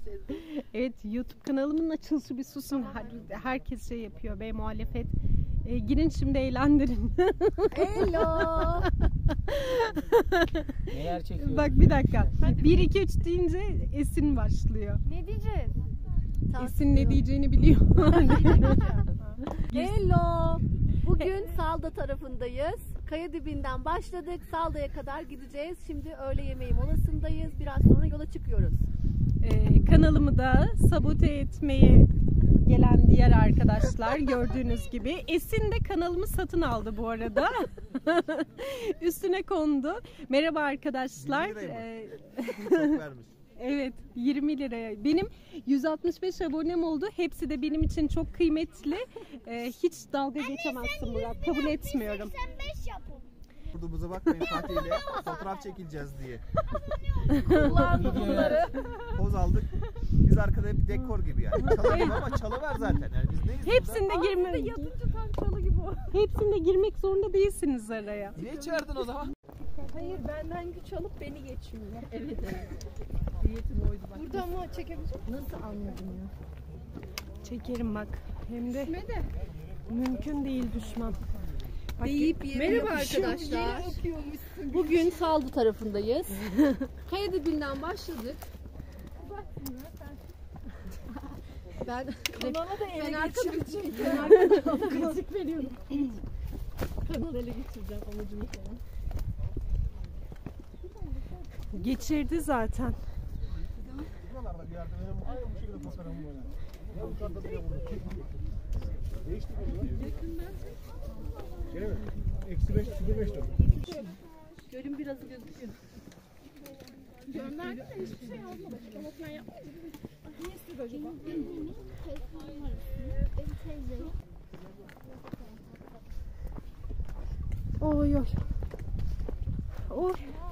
Evet, YouTube kanalımın açılışı bir susun. Herkes şey yapıyor be, muhalefet. Girin şimdi, eğlendirin. Hello. Neler çekiyoruz? Bak bir dakika. 1 2 3 deyince Esin başlıyor. Ne diyeceğiz? Esin ne diyeceğini biliyor. Hello. Bugün Salda tarafındayız. Kayadibi'nden başladık. Salda'ya kadar gideceğiz. Şimdi öğle yemeği molasındayız. Biraz sonra yola çıkıyoruz. Kanalımı da sabote etmeye gelen diğer arkadaşlar gördüğünüz gibi. Esin de kanalımı satın aldı bu arada. Üstüne kondu. Merhaba arkadaşlar. Çok vermiş. Evet, 20 liraya. Benim 165 abonem oldu. Hepsi de benim için çok kıymetli. Hiç dalga geçemezsin Murat. Kabul etmiyorum. 85 yapın. Kurduğumuza bakmayın, Fatih ile fotoğraf çekileceğiz diye. Poz aldık. Biz arkada hep dekor gibi yani. Çalı gibi ama çalıver zaten. Yani biz neyiz Hepsinde burada? girmek. Yatınca tam çalı gibi o. Hepsinde girmek zorunda değilsiniz araya. Niye çağırdın o zaman? Hayır, benden güç alıp beni geçmiyor. Evet. Diyetim oydu bak. Burada ama çekebilecek. Nasıl anladın ya? Çekerim bak. Hem de mümkün değil düşman. Bak, Merhaba arkadaşlar. Bugün Saldu tarafındayız. Kayadibi'nden başladık. Ben kanala da ele geçireceğim. Ben kritik veriyorum. Kanalı ele geçireceğim amacımı falan. geçirdi zaten. Buralarda bir yerde benim aynı bu şekilde fotoğrafım var. Ya yukarıda bir yavrum. Değişti mi? Şey mi? -5, 0,5 lira. Gölün birazı gözüküyor. Gönderdi de hiçbir şey almadı. Kapatma yapmadı. Niye istedi acaba? Oy oy. Oy.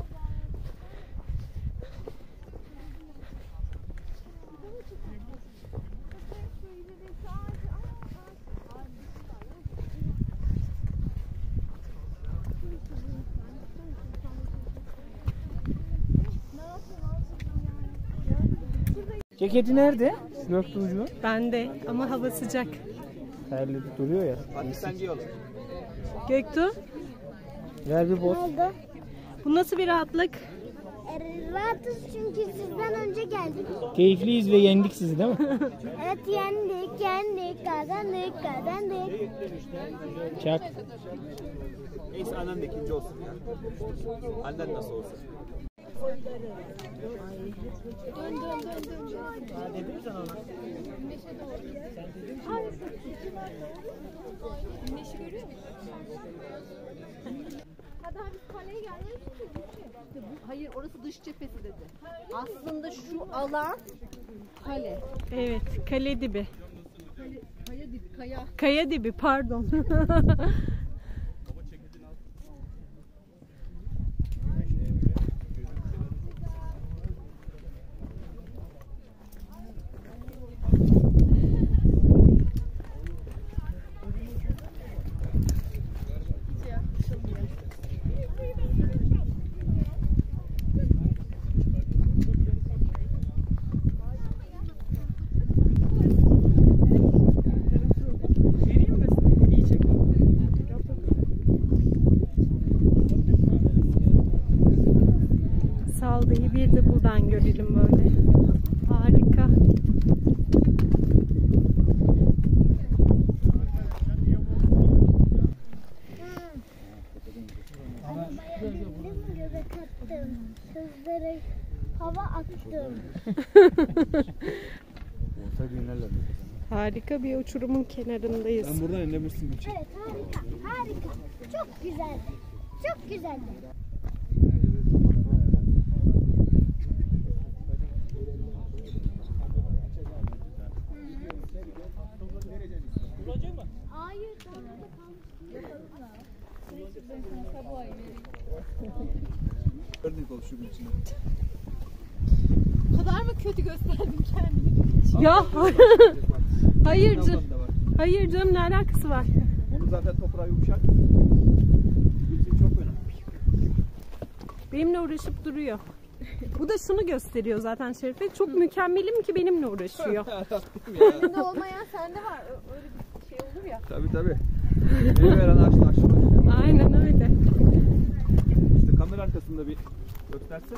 Ceketi nerede? Göktuğcu. Bende ama hava sıcak. Terli duruyor ya. Fatih sen giy oğlum. Göktuğ, Ver bir boz. bu nasıl bir rahatlık? Rahatız çünkü sizden önce geldik. Keyifliyiz ve yendik sizi değil mi? Evet, yendik, kazandık. Çak. Neyse annen de ikinci olsun ya. Annen nasıl olsa. Hayır, orası dış cephesi dedi. Aslında şu alan kale. Evet, kale dibi. Kaya dibi, kaya. Kaya dibi, pardon. Salda'yı bir de buradan görelim böyle. Harika. Göbek attım. Sözlere hava attım. Harika bir uçurumun kenarındayız. Sen buradan inebilirsin Gülçin. Evet, harika. Çok güzel. Çok güzel. Hayır, orada Örnek ol şu Gülçin'e. O kadar mı kötü gösterdin kendini? Ya hayır canım. Hayır canım, ne alakası var? Onu zaten toprağı yumuşak. Gülçin çok önemli. Benimle uğraşıp duruyor. Bu da şunu gösteriyor zaten Şerife. Çok mükemmelim ki benimle uğraşıyor. Kendinde olmayan sende var. Öyle bir şey olur ya. Tabii. Beni veren açtı. Aynen öyle. İşte kamera arkasında bir göstersek.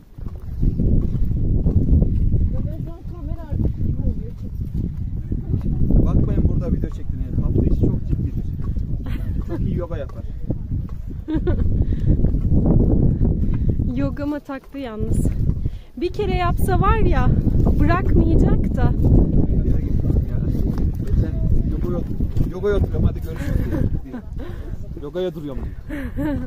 Bakmayın burada video çektiğine. Hafta içi çok ciddidir. Çok iyi yoga yapar. Yogama taktı yalnız. Bir kere yapsa var ya bırakmayacak da. Geçen yogaya oturuyorum hadi görüşürüz diye. Yogaya duruyorum diye.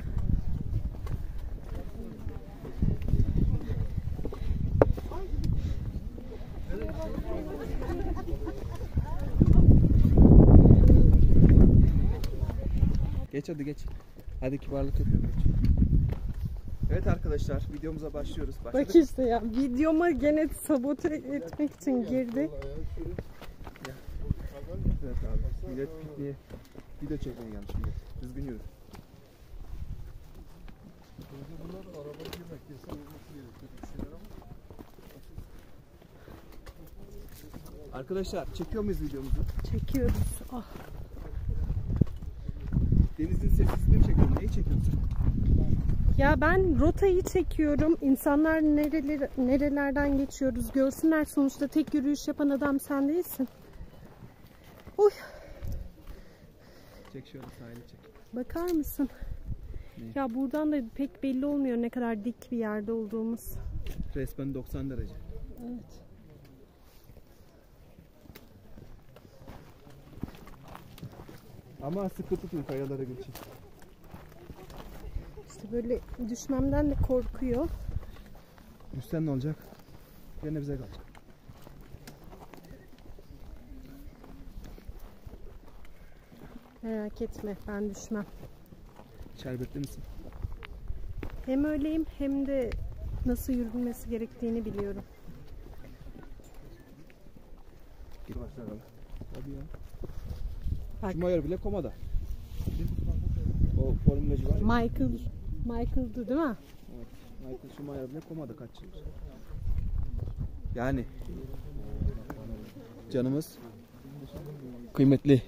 Geç hadi geç. Hadi kibarlık yapıyorum. Geç. Evet arkadaşlar videomuza başlıyoruz. Başladık. Bak işte ya videoma gene sabote etmek için girdi. Evet abi. Millet pikniğe video çekmeye gelmiş millet. Düzgün yürü. Arkadaşlar çekiyor muyuz videomuzu? Çekiyoruz. Ah. Denizin sessizliğini mi çekiyorsun? Neyi çekiyorsun? Ya ben rotayı çekiyorum. İnsanlar nerelerden geçiyoruz görsünler. Sonuçta tek yürüyüş yapan adam sen değilsin. Uy. Çek şöyle sahili çek. Bakar mısın? Ne? Ya buradan da pek belli olmuyor ne kadar dik bir yerde olduğumuz. Resmen 90 derece. Evet. Ama sıkı tutun kayalara geçin. İşte böyle düşmemden de korkuyor. Düşsen ne olacak? Gene bize kalacak. Merak etme ben düşmem. Şerbetli misin? Hem öyleyim hem de nasıl yürünmesi gerektiğini biliyorum. Gir başlayalım. Hadi ya. Bak. Schumacher bile komada. O formülacı var ya. Michael'dı değil mi? Evet. Michael Schumacher bile komada kaç yıldır. Yani canımız kıymetli.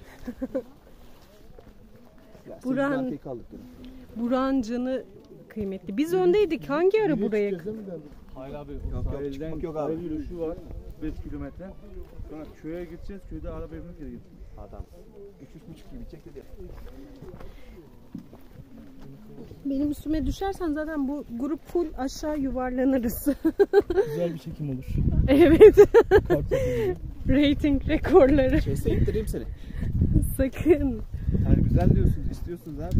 Ya, Burak'ın canı kıymetli. Biz öndeydik. Hangi ara buraya? Hayır abi. Yok abi. Yürüyüşü var. 5 kilometre. Sonra köye gideceğiz. Köyde araba yapmak gerekiyor. Adam. 3,5 gibi çek dedi. Benim üstüme düşersen zaten bu grup full aşağı yuvarlanırız. Güzel bir çekim olur. Evet. Rating rekorları. Şeyse ittireyim seni. Sakın. Yani güzel diyorsunuz, istiyorsunuz abi.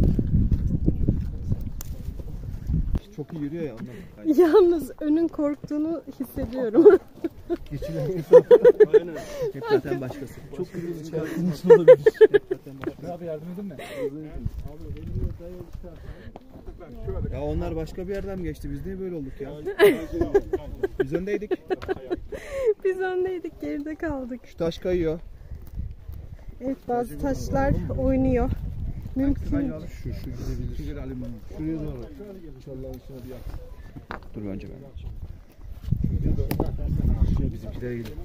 Çok iyi yürüyor ya ondan. Yalnız önün korktuğunu hissediyorum. Geçilen insan. Aynen. Hep zaten başkası. Çok hızlı çıkarttığın için olabilir. Hep zaten başkası. Abi yardım edin mi? Ya onlar başka bir yerden mi geçti? Biz niye böyle olduk ya? Biz öndeydik. Biz öndeydik, geride kaldık. Şu taş kayıyor. Evet, bazı taşlar oynuyor. Mümkün. Şu gidebilir. Şuraya doğru. İnşallah içine bir yak. Dur önce ben. Şimdi bizimkilere gidelim.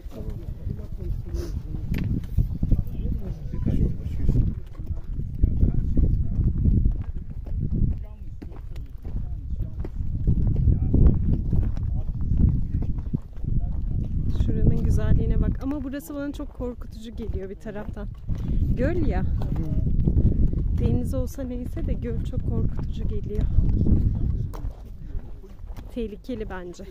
Şuranın güzelliğine bak. Ama burası bana çok korkutucu geliyor bir taraftan. Göl ya. Deniz olsa neyse de göl çok korkutucu geliyor. Tehlikeli bence.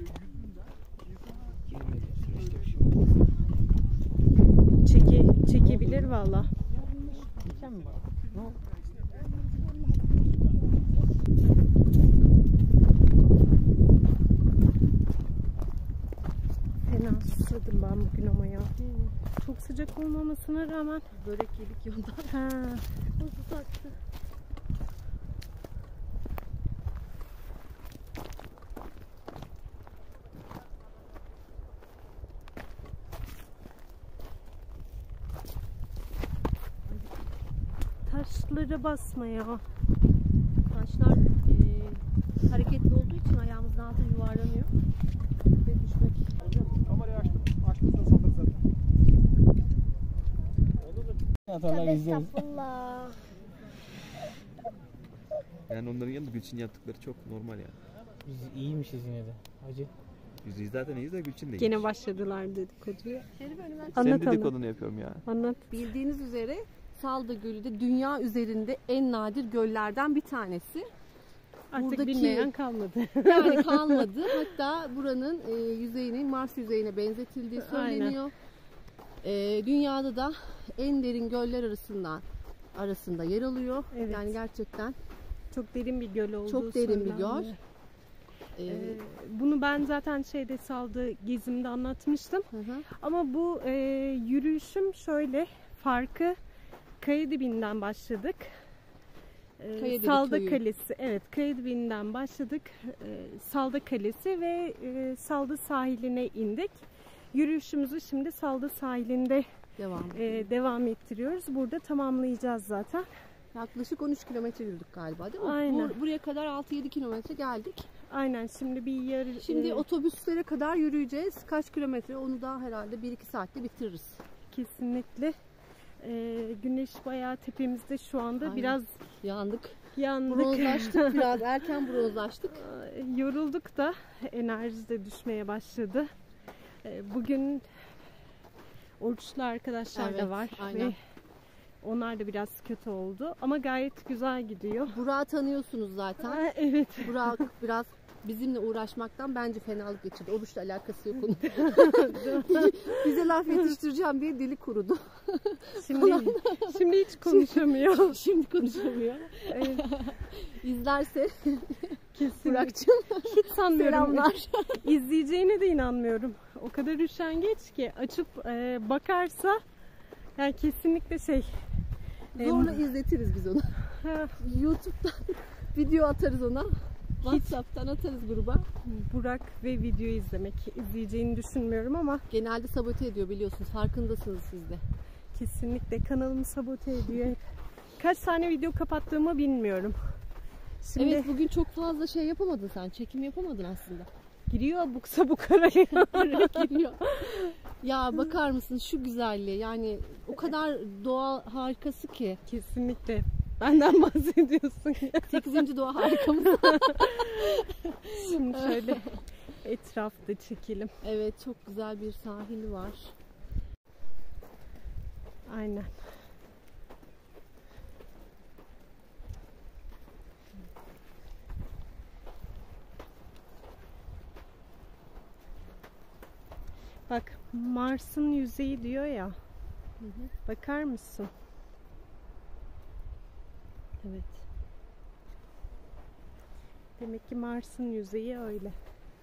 Çekebilir valla. Fena susadım ben bugün ama ya. Çok sıcak olmamasına rağmen Börek yedik yolda. ha. Nasıl taktı? Taşlara basma ya. Taşlar hareketli olduğu için ayağımızın altı yuvarlanıyor. Ve düşmek. Kamerayı açtım. Açtığında saldırı zaten. Atarlar Tövbe izleriz. estağfurullah. Yani onların yanında Gülçin yaptıkları çok normal yani. Biz iyiymişiz yine de. Hacı. Biz zaten iyiyiz de Gülçin de iyi. Gene başladılar dedikoduya. Şerif önüme Sen Anlat, dedikodunu yapıyorum ya. Anlat. Bildiğiniz üzere Salda Gölü de dünya üzerinde en nadir göllerden bir tanesi. Artık Buradaki- bilmeyen kalmadı. Yani kalmadı. Hatta buranın yüzeyinin Mars yüzeyine benzetildiği söyleniyor. Dünyada da en derin göller arasında yer alıyor. Evet. Yani gerçekten Çok derin bir göl olduğu çok derin bir söyleniyor. göl. Bunu ben zaten Salda gezimde anlatmıştım. Hı hı. Ama bu yürüyüşüm şöyle farkı Kayadibi'nden başladık. Kayadibi Salda köyü. Kalesi. Evet, Kayadibi'nden başladık. Salda Kalesi ve Salda sahiline indik. Yürüyüşümüzü şimdi Salda sahilinde Devam. devam ettiriyoruz. Burada tamamlayacağız zaten. Yaklaşık 13 kilometre yürüdük galiba değil mi? Aynen. Buraya kadar 6-7 kilometre geldik. Aynen, şimdi bir yarı... Şimdi otobüslere kadar yürüyeceğiz. Kaç kilometre onu da herhalde 1-2 saatte bitiririz. Kesinlikle. Güneş bayağı tepemizde şu anda. Aynen. Biraz Yandık. yandık. Bronzlaştık biraz. Erken bronzlaştık. Yorulduk da enerji de düşmeye başladı. Bugün oruçlu arkadaşlar Evet, da var aynen. ve onlar da biraz kötü oldu ama gayet güzel gidiyor. Burak'ı tanıyorsunuz zaten. Evet. Burak biraz bizimle uğraşmaktan bence fenalık geçirdi. Oruçla alakası yok onun. Bize laf yetiştireceğim diye dili kurudu. Şimdi hiç konuşamıyor. Şimdi konuşamıyor. Evet, İzlerse kesinlikle. Burak'cığım Hiç sanmıyorum. selamlar. İzleyeceğine de inanmıyorum. O kadar üşengeç ki açıp bakarsa yani kesinlikle Zorla izletiriz biz onu. ha, YouTube'dan video atarız ona. WhatsApp'tan atarız gruba. Burak ve video izleyeceğini düşünmüyorum ama Genelde sabote ediyor biliyorsunuz. Farkındasınız siz de. kesinlikle kanalımı sabote ediyor hep. Kaç tane video kapattığımı bilmiyorum. Şimdi Evet bugün çok fazla şey yapamadın sen. Çekim yapamadın aslında. giriyor abuk sabuk araya. Geliyor. Ya bakar mısın şu güzelliğe, yani o kadar doğa harikası ki. Kesinlikle. Benden bahsediyorsun ya. 8. doğa harikamız. Şimdi şöyle etrafta çekelim. Evet çok güzel bir sahili var. Aynen. Bak Mars'ın yüzeyi diyor ya. Hı hı. Bakar mısın? Evet. Demek ki Mars'ın yüzeyi öyle.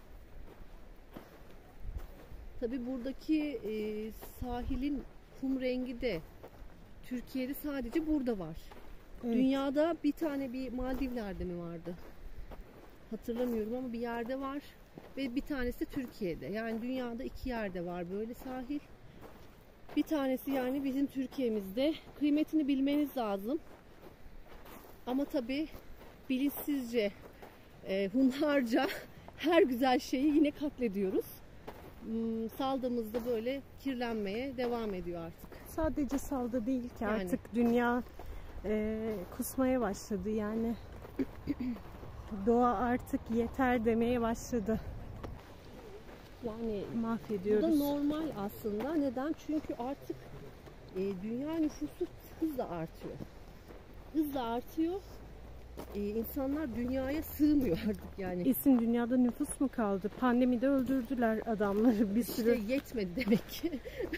Tabii buradaki sahilin kum rengi de Türkiye'de sadece burada var. Evet. Dünyada bir Maldivler'de mi vardı? Hatırlamıyorum ama bir yerde var ve bir tanesi de Türkiye'de. Yani dünyada 2 yerde var böyle sahil. Bir tanesi yani bizim Türkiye'mizde. Kıymetini bilmeniz lazım. Ama tabii bilinçsizce, hunharca her güzel şeyi yine katlediyoruz. Saldığımızda böyle kirlenmeye devam ediyor artık. Sadece Salda değil ki Yani. artık dünya kusmaya başladı yani. Doğa artık yeter demeye başladı. Yani bu da Mahvediyoruz. normal aslında. Neden? Çünkü artık dünya nüfusu hızla artıyor. Hızla artıyor. İnsanlar dünyaya sığmıyor artık yani. Esin, dünyada nüfus mu kaldı? Pandemide öldürdüler adamları bir sürü. İşte yetmedi demek ki.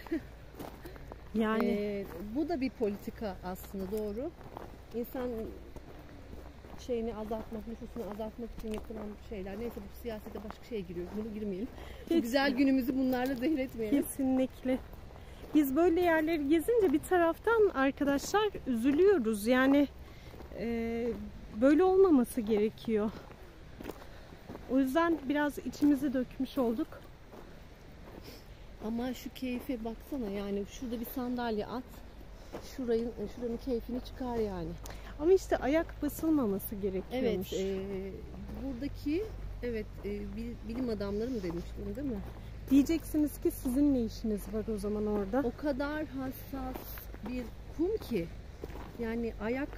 Yani Bu da bir politika aslında, doğru. İnsan şeyini azaltmak, nüfusunu azaltmak için yapılan şeyler. Neyse bu siyasete başka şey giriyor. Bunu girmeyelim. Bu Hiç- güzel günümüzü bunlarla zehir etmeyelim. kesinlikle. Biz böyle yerleri gezince bir taraftan arkadaşlar üzülüyoruz. Yani böyle olmaması gerekiyor. O yüzden biraz içimizi dökmüş olduk. Ama şu keyfe baksana, yani şurada bir sandalye at. Şuranın keyfini çıkar yani. Ama işte ayak basılmaması Evet, gerekiyormuş. buradaki Evet, bilim adamları mı demiştim değil mi? Diyeceksiniz ki sizin ne işiniz var o zaman orada? O kadar hassas bir kum ki yani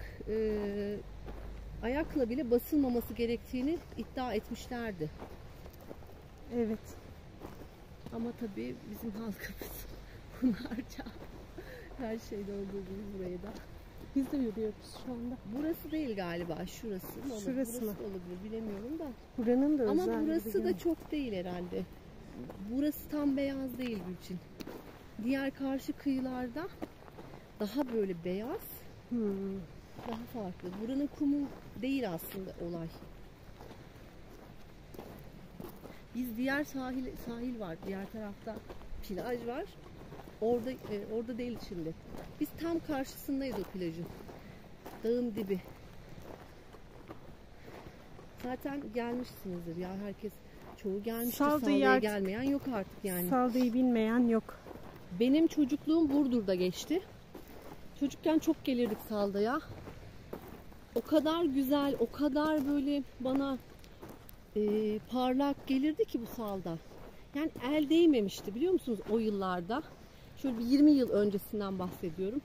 ayakla bile basılmaması gerektiğini iddia etmişlerdi. Evet. Ama tabii bizim halkımız bunlarca her şeyde olduğu gibi buraya da. Biz de yürüyoruz şu anda. Burası değil galiba, şurası mı olur? Şurası Burası mı? olabilir, bilemiyorum da. Buranın da Ama özel burası da çok değil herhalde. Burası tam beyaz değil Gülçin. Diğer karşı kıyılarda daha böyle beyaz, daha farklı. Buranın kumu değil aslında olay. Biz diğer sahil var, diğer tarafta plaj var. Orada değil şimdi. Biz tam karşısındayız o plajın. Dağın dibi. Zaten gelmişsinizdir ya, herkes çoğu gelmiştir. Salda'ya gelmeyen yok artık yani. Salda'yı bilmeyen yok. Benim çocukluğum Burdur'da geçti. Çocukken çok gelirdik Salda'ya. O kadar güzel, o kadar böyle bana parlak gelirdi ki bu Salda. Yani el değmemişti biliyor musunuz o yıllarda. Şöyle bir 20 yıl öncesinden bahsediyorum.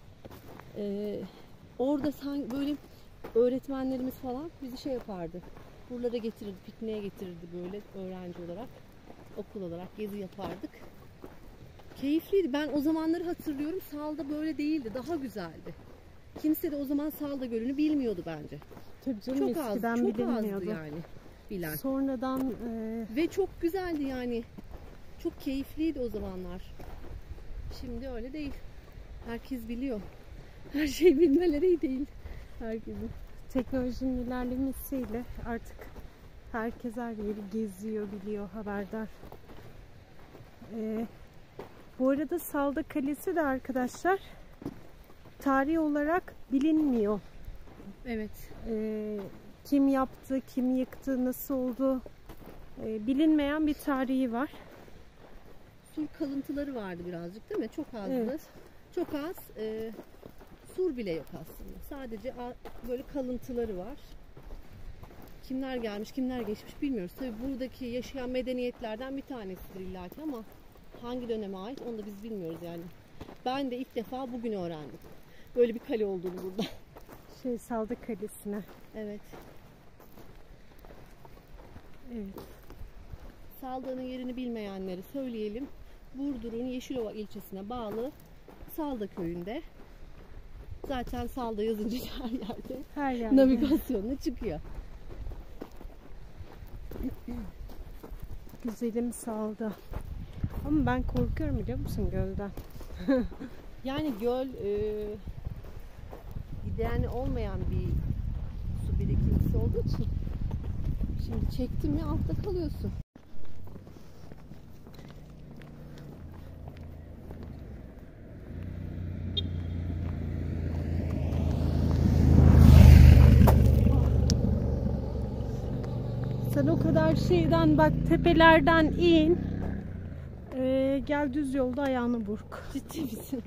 Orada sanki böyle öğretmenlerimiz falan bizi şey yapardı. Buralara getirirdi, pikniğe getirirdi böyle öğrenci olarak, okul olarak gezi yapardık. Keyifliydi. Ben o zamanları hatırlıyorum. Salda böyle değildi. Daha güzeldi. Kimse de o zaman Salda Gölü'nü bilmiyordu bence. Tabii canım, Çok az, eskiden çok bilinmiyordu. azdı yani bilen. Sonradan ve çok güzeldi yani. Çok keyifliydi o zamanlar. Şimdi öyle değil. Herkes biliyor. Her şey bilmeleri değil herkesin. teknolojinin ilerlemesiyle artık herkes her yeri geziyor, biliyor, haberdar. Bu arada Salda Kalesi de arkadaşlar tarih olarak bilinmiyor. Evet. Kim yaptı, kim yıktı, nasıl oldu bilinmeyen bir tarihi var. Sur kalıntıları vardı birazcık değil mi? Çok azdı. Evet. Çok az. Sur bile yok aslında. Sadece böyle kalıntıları var. Kimler gelmiş, kimler geçmiş bilmiyoruz. Tabii buradaki yaşayan medeniyetlerden bir tanesidir illaki ama hangi döneme ait onu da biz bilmiyoruz yani. Ben de ilk defa bugün öğrendim. Böyle bir kale olduğunu burada. Salda Kalesi'ne. Evet. Evet. Salda'nın yerini bilmeyenleri söyleyelim. Burdur'un Yeşilova ilçesine bağlı Salda köyünde. Zaten Salda yazınca her yerde navigasyonla çıkıyor. Güzelim Salda. Ama ben korkuyorum biliyor musun gölden? Yani göl gideni olmayan bir su birikintisi olduğu için şimdi çektin mi altta kalıyorsun. Sen o kadar şeyden bak, tepelerden in. Gel düz yolda ayağını burk. Ciddi misin?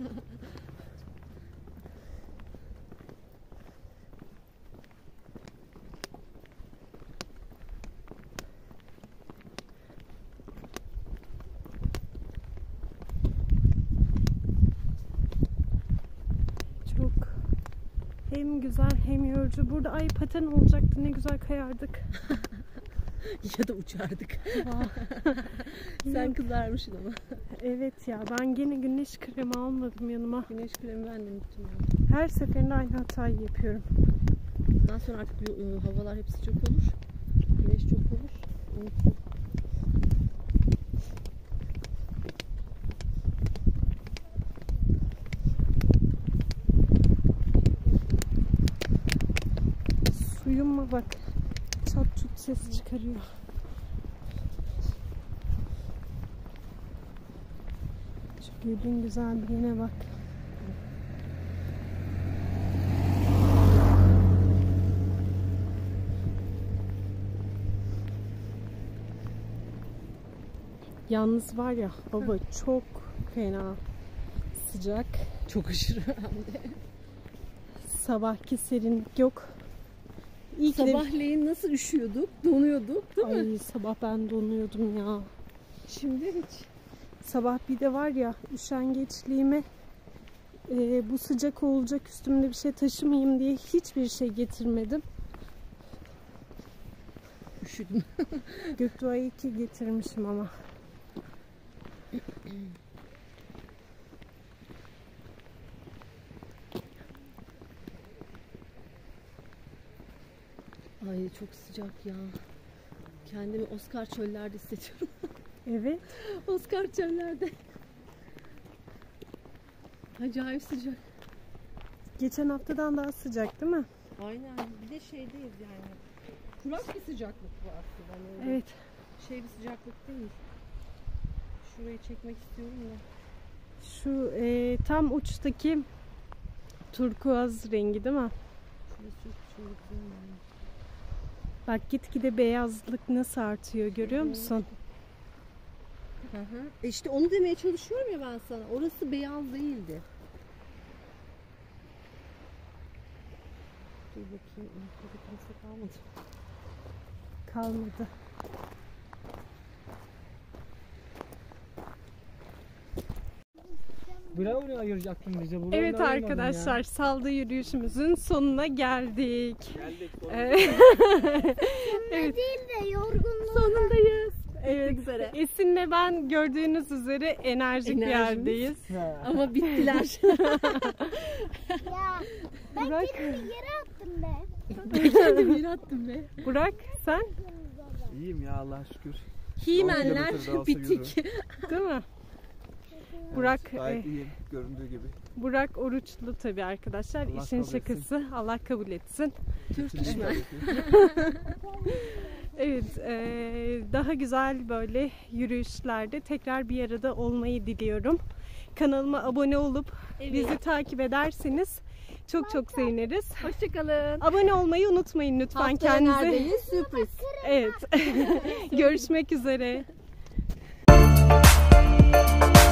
Çok hem güzel hem yorucu. Burada ay paten olacaktı, ne güzel kayardık. Ya da uçardık. Sen kızarmışsın ama. Evet ya, ben gene güneş kremi almadım yanıma. Güneş kremi ben de unuttum. Her seferinde aynı hatayı yapıyorum. Bundan sonra artık havalar hep sıcak olur. Güneş çok olur. Unuttum. Suyum mu bak, çat çut ses çıkarıyor. Şu gölün güzelliğine bak. Yalnız var ya, hava çok fena sıcak. Çok aşırı hem de. Sabahki serinlik yok. İyi ki de... Sabahleyin nasıl üşüyorduk, donuyorduk değil mi? Ay sabah ben donuyordum ya. Şimdi hiç. Sabah bir de var ya üşengeçliğime bu sıcak olacak üstümde bir şey taşımayayım diye hiçbir şey getirmedim. Üşüdüm. Göktuğ'a ki getirmişim ama. Ay çok sıcak ya. Kendimi Oscar çöllerde hissediyorum. Evet. Oscar çöllerde. Acayip sıcak. Geçen haftadan daha sıcak değil mi? Aynen. Bir de şeydeyiz yani. Kurak bir sıcaklık bu aslında. Hani öyle Evet. şey bir sıcaklık değil. Şurayı çekmek istiyorum da. Şu tam uçtaki turkuaz rengi değil mi? Şurası çok güzel yani. Bak gitgide beyazlık nasıl artıyor görüyor musun? Hı hı. İşte onu demeye çalışıyorum ya ben sana. Orası beyaz değildi. Dur bakayım. Burada kimse kalmadı. Kalmadı. Bravo ne ayıracaktın bize? Buradan Evet da ayırmadın arkadaşlar ya. saldı yürüyüşümüzün sonuna geldik. Geldik. Evet. Değil de yorgunluğum. Sonundayız. Evet. üzere. Esin'le ben gördüğünüz üzere enerjik bir Enerjimiz. yerdeyiz. Ha. Ama bittiler. Ya ben Burak, kendimi yere attım be. Kendimi yere attım be. Burak sen İyiyim ya Allah'a şükür. Himenler 10 kilometre daha olsa bitik. değil mi? Burak Gayet iyiyim göründüğü gibi. Burak oruçlu tabii arkadaşlar. Allah İşin kabul etsin. şakası. Allah kabul etsin. Türk düşman. Evet, daha güzel böyle yürüyüşlerde tekrar bir arada olmayı diliyorum. Kanalıma abone olup bizi takip ederseniz çok çok seviniriz. Hoşçakalın. Abone olmayı unutmayın lütfen Haftaya kendinize. neredeyiz? Sürpriz. Evet. Görüşmek üzere.